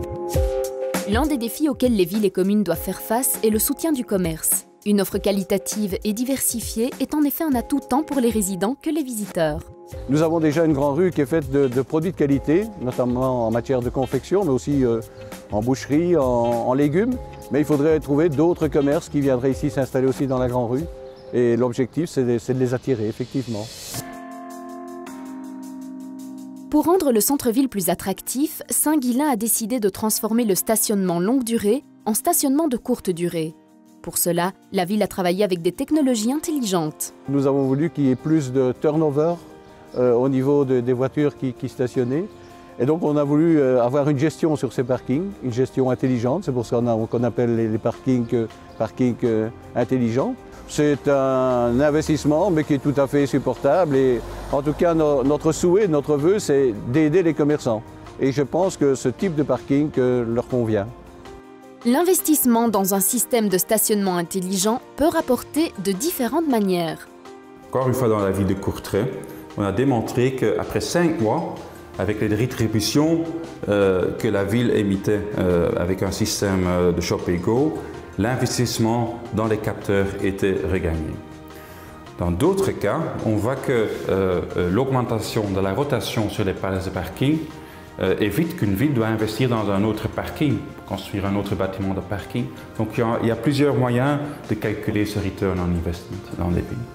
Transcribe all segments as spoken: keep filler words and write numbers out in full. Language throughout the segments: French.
L'un des défis auxquels les villes et communes doivent faire face est le soutien du commerce. Une offre qualitative et diversifiée est en effet un atout tant pour les résidents que les visiteurs. Nous avons déjà une grande rue qui est faite de, de produits de qualité, notamment en matière de confection, mais aussi euh, en boucherie, en, en légumes. Mais il faudrait trouver d'autres commerces qui viendraient ici s'installer aussi dans la grande rue. Et l'objectif, c'est de, de les attirer, effectivement. Pour rendre le centre-ville plus attractif, Saint-Guillain a décidé de transformer le stationnement longue durée en stationnement de courte durée. Pour cela, la ville a travaillé avec des technologies intelligentes. Nous avons voulu qu'il y ait plus de turnover euh, au niveau de, des voitures qui, qui stationnaient. Et donc on a voulu euh, avoir une gestion sur ces parkings, une gestion intelligente. C'est pour ça qu'on qu'on appelle les, les parkings, euh, parkings euh, intelligents. C'est un investissement, mais qui est tout à fait supportable. Et en tout cas, no, notre souhait, notre vœu, c'est d'aider les commerçants. Et je pense que ce type de parking euh, leur convient. L'investissement dans un système de stationnement intelligent peut rapporter de différentes manières. Encore une fois, dans la ville de Courtrai, on a démontré qu'après cinq mois, avec les rétributions euh, que la ville émettait euh, avec un système de Shop and Go, l'investissement dans les capteurs était regagné. Dans d'autres cas, on voit que euh, l'augmentation de la rotation sur les places de parking euh, évite qu'une ville doit investir dans un autre parking, construire un autre bâtiment de parking. Donc il y a, il y a plusieurs moyens de calculer ce return on investment dans les villes.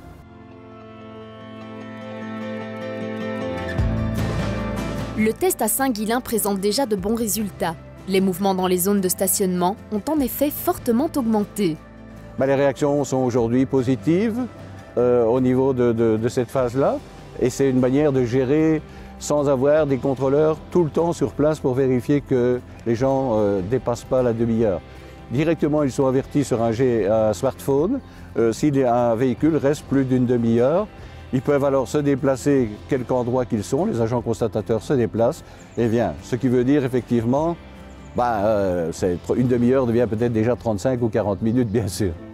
Le test à Saint-Guillain présente déjà de bons résultats. Les mouvements dans les zones de stationnement ont en effet fortement augmenté. Ben, les réactions sont aujourd'hui positives euh, au niveau de, de, de cette phase-là. Et c'est une manière de gérer sans avoir des contrôleurs tout le temps sur place pour vérifier que les gens ne euh, dépassent pas la demi-heure. Directement, ils sont avertis sur un, G, un smartphone. Euh, si un véhicule reste plus d'une demi-heure, ils peuvent alors se déplacer quelque endroit qu'ils sont. Les agents constatateurs se déplacent et viennent. Ce qui veut dire effectivement, bah, euh, une demi-heure devient peut-être déjà trente-cinq ou quarante minutes, bien sûr.